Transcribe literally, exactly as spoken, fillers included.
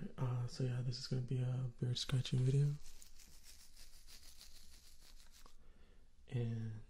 uh, so yeah, this is gonna be a beard scratching video. And